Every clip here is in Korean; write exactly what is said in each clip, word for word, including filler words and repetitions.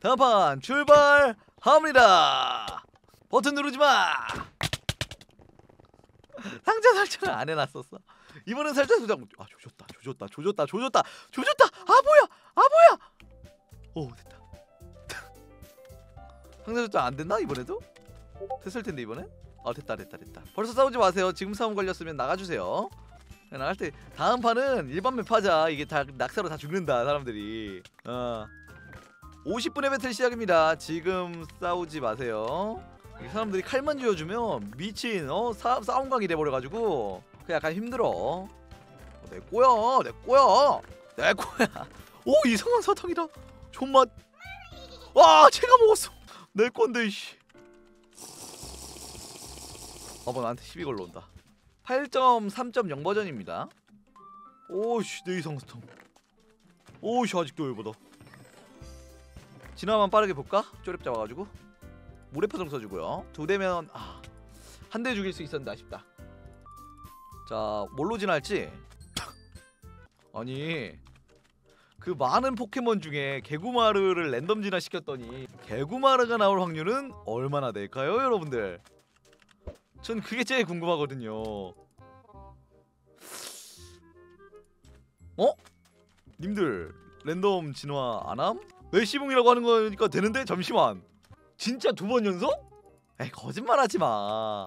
다음 판 출발합니다. 버튼 누르지마. 상자 설정을 안 해놨었어. 이번엔 살짝 조작. 아 조졌다 조졌다 조졌다 조졌다 조졌다. 아 뭐야 아 뭐야. 오 됐다. 상자 설정 안 됐나 이번에도? 됐을 텐데 이번엔? 아 됐다 됐다 됐다. 벌써 싸우지 마세요. 지금 싸움 걸렸으면 나가주세요. 나갈 때 다음 판은 일반 맵 하자. 이게 다 낙사로 다 죽는다 사람들이. 어 오십 분의 배틀 시작입니다. 지금 싸우지 마세요. 사람들이 칼만 쥐어주면 미친 어 사, 싸움각이 돼버려가지고 그 약간 힘들어. 어, 내 거야 내 거야 내 거야. 오 이상한 사탕이다. 존맛. 와 제가 먹었어. 내 건데 이씨. 아뭐 나한테 시비 걸러 온다. 팔 점 삼 점 영 버전입니다. 오씨 내 이상 사탕. 오씨 아직도 열보다. 진화만 빠르게 볼까? 쪼렙 잡아가지고 모래파동 써주고요. 두 대면 아, 한 대 죽일 수 있었는데 아쉽다. 자 뭘로 진화할지. 아니 그 많은 포켓몬 중에 개구마르를 랜덤 진화시켰더니 개구마르가 나올 확률은 얼마나 될까요 여러분들? 전 그게 제일 궁금하거든요. 어? 님들 랜덤 진화 안함? 메시봉이라고 하는 거니까 되는데? 잠시만 진짜 두 번 연속? 에이 거짓말하지마.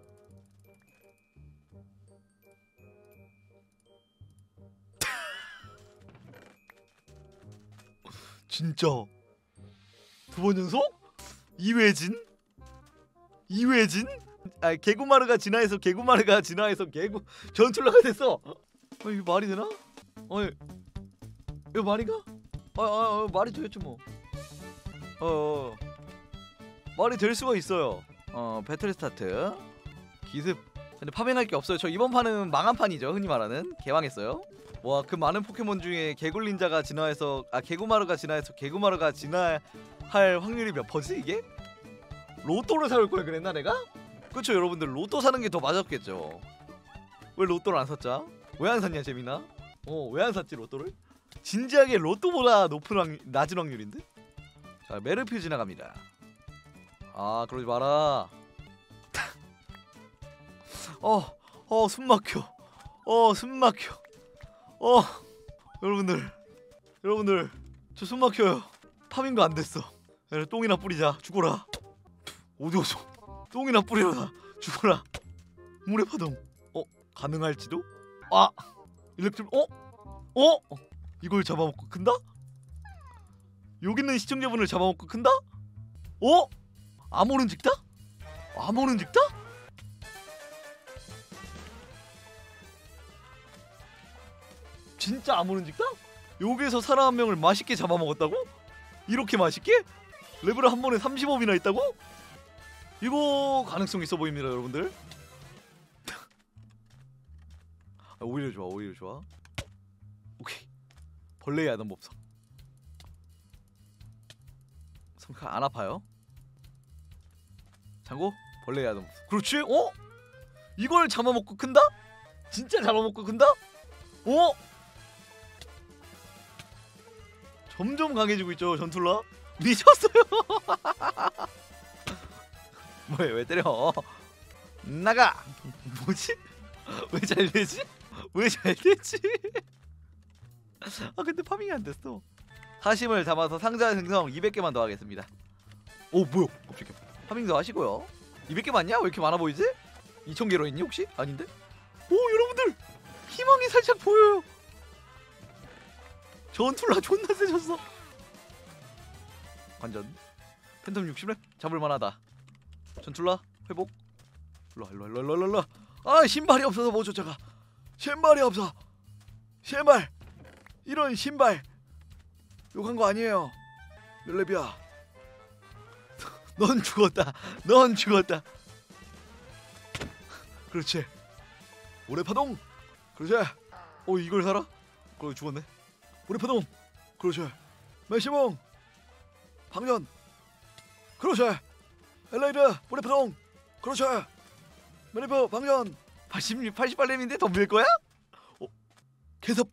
진짜 두 번 연속? 이회진? 이회진? 아 개구마르가 진화해서 개구마르가 진화해서 개구 전툴라가 됐어. 아 이거 말이 되나? 어 이거 말이가? 아, 아, 아 말이 되겠죠 뭐. 어, 어 말이 될 수가 있어요. 어 배틀 스타트 기습. 근데 파밍할 게 없어요. 저 이번 판은 망한 판이죠. 흔히 말하는 개망했어요. 와 그 많은 포켓몬 중에 개굴린자가 진화해서 아 개구마르가 진화해서 개구마르가 진화할 확률이 몇 퍼지 이게? 로또를 사올 걸 그랬나 내가? 그쵸 여러분들 로또 사는 게 더 맞았겠죠. 왜 로또를 안 샀자? 왜 안 샀냐 재민아? 어 왜 안 샀지 로또를? 진지하게 로또보다 높은 확 낮은 확률인데? 자 메르퓨 지나갑니다. 아 그러지 마라. 어, 어 숨막혀. 어 숨막혀. 어 여러분들 여러분들 저 숨막혀요. 파밍도 안 됐어. 야, 똥이나 뿌리자. 죽어라. 어디 갔어? 똥이나 뿌려라. 죽어라. 모래파동. 어 가능할지도? 아 일렉트로 어? 어? 이걸 잡아먹고 큰다? 여기 있는 시청자분을 잡아먹고 큰다? 어? 암호는 직다? 암호는 직다? 진짜 암호는 직다? 여기에서 사람 한 명을 맛있게 잡아먹었다고? 이렇게 맛있게? 레벨을 한 번에 삼십오 이나 있다고? 이거 가능성 있어 보입니다 여러분들. 아, 오히려 좋아 오히려 좋아. 오케이 벌레의 야단 법석. 성칼 안 아파요. 장고 벌레의 야단 법석. 그렇지? 어? 이걸 잡아먹고 큰다? 진짜 잡아먹고 큰다? 어? 점점 강해지고 있죠 전툴라. 미쳤어요. 뭐야 왜 때려? 나가. 뭐지? 왜 잘 되지? 왜 잘 되지? 아 근데 파밍이 안 됐어. 사심을 담아서 상자 생성 이백 개만 더 하겠습니다. 오 뭐야 갑자기 파밍도 하시고요. 이백 개 맞냐? 왜 이렇게 많아 보이지? 이천 개로 있니 혹시? 아닌데? 오 여러분들 희망이 살짝 보여요. 전툴라 존나 세졌어. 완전 팬텀 육십 렙 잡을만하다. 전툴라 회복. 일로와 일로와 일로와 일로와 일로와. 아 신발이 없어서 못 쫓아가. 신발이 없어. 신발. 이런 신발. 욕한 거 아니에요. 몇 렙이야? 넌 죽었다. 넌 죽었다. 그렇지. 모래파동. 그렇지. 어 이걸 살아? 그거 죽었네. 모래파동. 그렇지. 메시몽. 방전. 그렇지. 엘레이드. 모래파동. 그렇지. 메리프 방전. 팔십육, 팔십팔 렙인데 덤빌 거야? 어? 계속.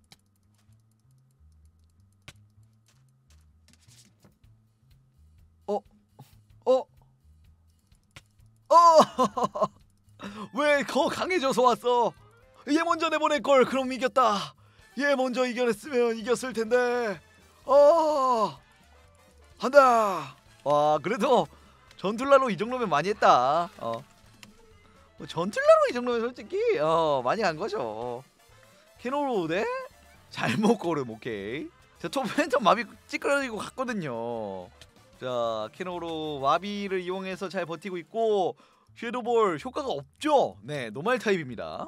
왜 더 강해져서 왔어? 얘 먼저 내보낼걸. 그럼 이겼다. 얘 먼저 이겨냈으면 이겼을 텐데. 어 한다. 와 그래도 전툴라로 이 정도면 많이 했다. 어 뭐 전툴라로 이 정도면 솔직히 어 많이 간 거죠. 캐노로 네? 잘못 고름. 오케이. 자, 톱 팬텀 마비 찌끄러지고 갔거든요. 자, 캐노로 마비를 이용해서 잘 버티고 있고 섀도볼 효과가 없죠. 네, 노말 타입입니다.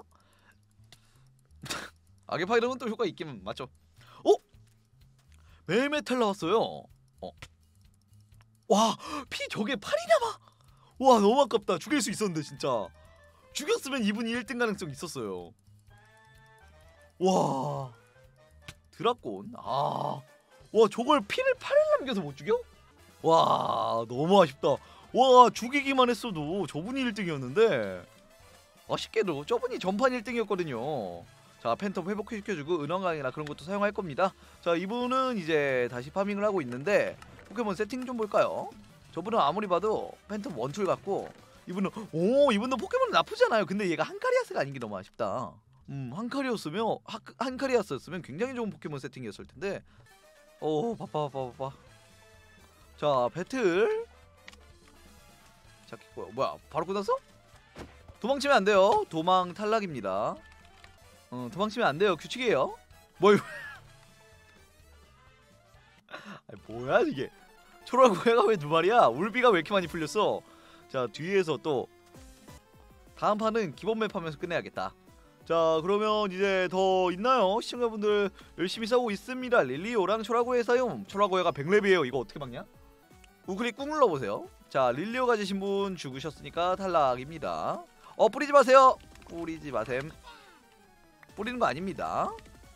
악의 파이런은 또 효과 있긴 맞죠. 어? 멜메탈 나왔어요. 어. 와, 피 저게 팔이 남아. 와, 너무 아깝다. 죽일 수 있었는데 진짜. 죽였으면 이분이 일 등 가능성 있었어요. 와. 드라곤. 아. 와, 저걸 피를 팔을 남겨서 못 죽여? 와, 너무 아쉽다. 와, 죽이기만 했어도 저분이 일 등이었는데 아쉽게도 저분이 전판 일 등이었거든요. 자, 팬텀 회복시켜주고 은원강이나 그런 것도 사용할 겁니다. 자, 이분은 이제 다시 파밍을 하고 있는데 포켓몬 세팅 좀 볼까요? 저분은 아무리 봐도 팬텀 원툴 같고 이분은 오 이분도 포켓몬은 나쁘지 않아요. 근데 얘가 한카리아스가 아닌 게 너무 아쉽다. 음 한카리였으면 하, 한카리아스였으면 굉장히 좋은 포켓몬 세팅이었을 텐데. 오 바빠 바빠 바빠. 자 배틀. 자 뭐야 뭐야 바로 끝났어? 도망치면 안 돼요. 도망 탈락입니다. 어 도망치면 안 돼요. 규칙이에요. 뭐 이거? 아니, 뭐야 이게? 초라고해가 왜 두 마리야? 울비가 왜 이렇게 많이 풀렸어? 자 뒤에서 또 다음 판은 기본 맵 하면서 끝내야겠다. 자 그러면 이제 더 있나요? 시청자분들 열심히 싸우고 있습니다. 릴리오랑 초라고해 사용. 초라고해가 백 렙이에요. 이거 어떻게 막냐? 우클릭 꾹 눌러보세요. 자 릴리오 가지신 분 죽으셨으니까 탈락입니다. 어 뿌리지 마세요. 뿌리지 마셈. 뿌리는 거 아닙니다.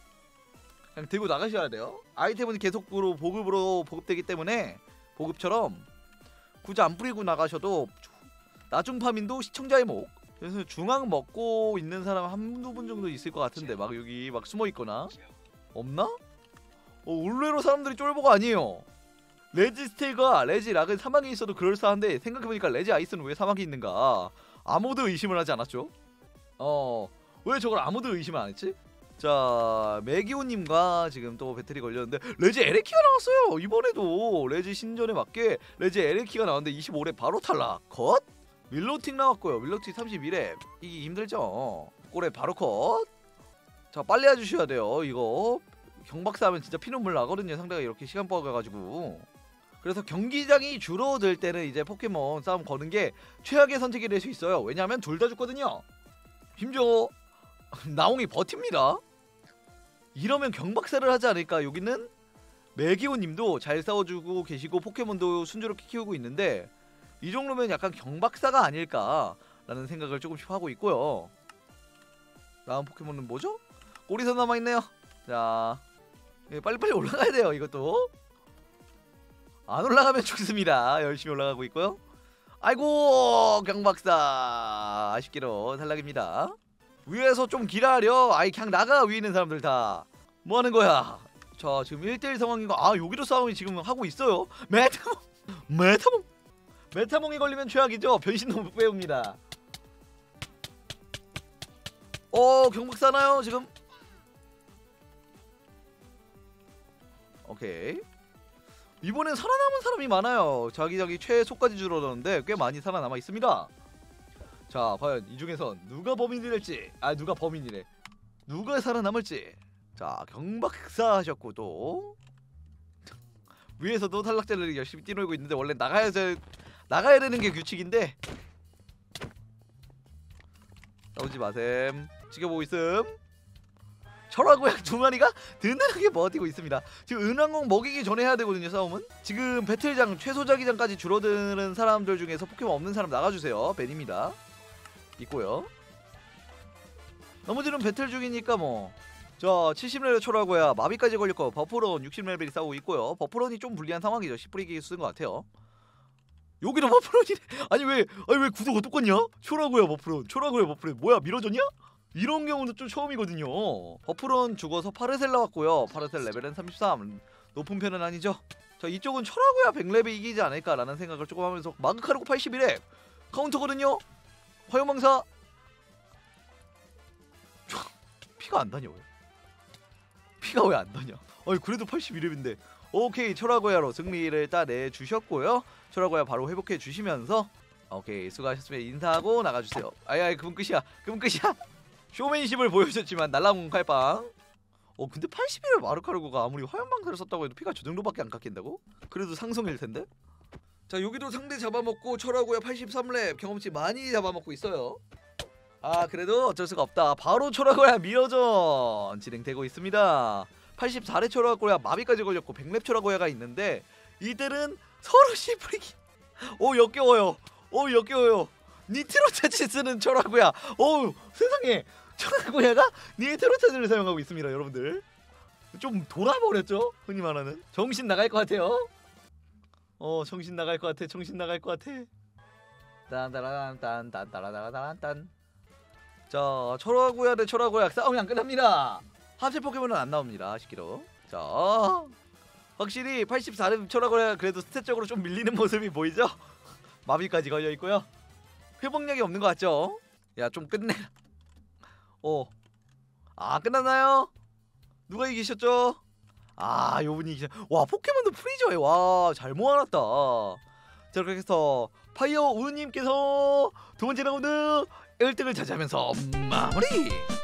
그냥 들고 나가셔야 돼요. 아이템은 계속으로 보급으로 보급되기 때문에 보급처럼 굳이 안 뿌리고 나가셔도 나중 파민도 시청자의 목. 그래서 중앙 먹고 있는 사람 한두 분 정도 있을 것 같은데 막 여기 막 숨어 있거나 없나? 어, 의외로 사람들이 쫄보가 아니에요. 레지 스테이가 레지 락은 사막에 있어도 그럴싸한데 생각해보니까 레지 아이스는 왜 사막에 있는가? 아무도 의심을 하지 않았죠? 어, 왜 저걸 아무도 의심을 안 했지? 자, 메기오님과 지금 또 배틀이 걸렸는데 레지 에레키가 나왔어요. 이번에도 레지 신전에 맞게 레지 에레키가 나왔는데 이십오 렙 바로 탈락. 컷? 밀로틱 나왔고요. 밀로틱 삼십일 렙 이기기 힘들죠. 꼬레 바로 컷. 자 빨리 해주셔야 돼요. 이거 경박사 하면 진짜 피눈물 나거든요. 상대가 이렇게 시간 뻐가가지고. 그래서 경기장이 줄어들 때는 이제 포켓몬 싸움 거는 게 최악의 선택이 될 수 있어요. 왜냐하면 둘 다 죽거든요. 심지어 나옹이 버팁니다. 이러면 경박사를 하지 않을까. 여기는 메기오님도 잘 싸워주고 계시고 포켓몬도 순조롭게 키우고 있는데 이 정도면 약간 경박사가 아닐까라는 생각을 조금씩 하고 있고요. 다음 포켓몬은 뭐죠? 꼬리선 남아있네요. 자 빨리빨리 올라가야 돼요. 이것도 안 올라가면 죽습니다. 열심히 올라가고 있고요. 아이고 경박사 아쉽게도 탈락입니다. 위에서 좀 기다려. 아이 그냥 나가. 위에 있는 사람들 다 뭐하는 거야. 자 지금 일 대 일 상황이고 아 여기도 싸움이 지금 하고 있어요. 메타몽 메타몽 메타몽이 걸리면 최악이죠. 변신도 못 배웁니다. 어 경박사나요 지금? 오케이. 이번엔 살아남은 사람이 많아요. 자기자기 최소까지 줄어들었는데 꽤 많이 살아남아 있습니다. 자 과연 이 중에선 누가 범인이 될지. 아 누가 범인이래. 누가 살아남을지. 자 경박사 하셨고 또 위에서도 탈락자를 열심히 뛰놀고 있는데 원래 나가야 될 나가야 되는 게 규칙인데 싸우지 마셈. 지켜보고 있음. 철화고양 두 마리가 든든하게 버티고 있습니다. 지금 은왕공 먹이기 전에 해야 되거든요. 싸움은 지금 배틀장 최소 자기장까지 줄어드는 사람들 중에서 포켓몬 없는 사람 나가주세요. 벤입니다. 있고요. 나머지는 배틀 중이니까 뭐. 자 칠십 레벨 초라고야 마비까지 걸렸고 버프론 육십 레벨이 싸우고 있고요. 버프론이 좀 불리한 상황이죠. 십 뿌리기 쓴 것 같아요. 여기도 버프론이네. 아니 왜 아니 왜 구도가 똑같냐? 초라고야 버프론 초라고야 버프론 뭐야 밀어줬냐? 이런 경우는 좀 처음이거든요. 버프론 죽어서 파르셀 나왔고요. 파르셀 레벨은 삼십삼. 높은 편은 아니죠. 자 이쪽은 철하고야 백 렙이 이기지 않을까라는 생각을 조금 하면서 마그카르고 팔십일 렙 카운터거든요. 화염망사. 피가 안 다녀 왜? 피가 왜 안 다녀? 아니 그래도 팔십일 렙인데. 오케이 철화고야로 승리를 따내 주셨고요. 철화고야 바로 회복해 주시면서 오케이 수고하셨으면 인사하고 나가주세요. 아이 아이 그분 끝이야. 그분 끝이야. 쇼맨십을 보여줬지만 날라온 칼빵. 어 근데 팔십일 렙 마르카르고가 아무리 화염방사를 썼다고 해도 피가 저 정도밖에 안 깎인다고? 그래도 상성일 텐데. 자 여기도 상대 잡아먹고 철화고야 팔십삼 렙 경험치 많이 잡아먹고 있어요. 아 그래도 어쩔 수가 없다. 바로 철화고야 미러전 진행되고 있습니다. 팔십사 렙 철화고야 마비까지 걸렸고 백 렙 철화고야가 있는데 이들은 서로 씨프리기. 오 역겨워요. 오 역겨워요. 니트로 차지 쓰는 철화고야. 오 세상에 철화고야가 니트로 차지를 사용하고 있습니다. 여러분들 좀 돌아버렸죠? 흔히 말하는 정신 나갈 것 같아요. 어 정신 나갈 것 같아. 정신 나갈 것 같아. 딴따라딴딴따라따라딴. 자 철화고야 대 철화고야 싸움이 안 끝납니다. 합체 포켓몬은 안 나옵니다. 십 킬로. 자 확실히 팔십사 렙 철화고야 그래도 스탯적으로 좀 밀리는 모습이 보이죠? 마비까지 걸려 있고요. 회복력이 없는 것 같죠? 야 좀 끝내. 어. 아 끝났나요? 누가 이기셨죠? 아 요분이 이기셨. 와 포켓몬도 프리저에 와 잘 모아놨다. 자 그렇게 해서 파이어 우님께서 두 번째 라운드 일 등을 차지하면서 마무리.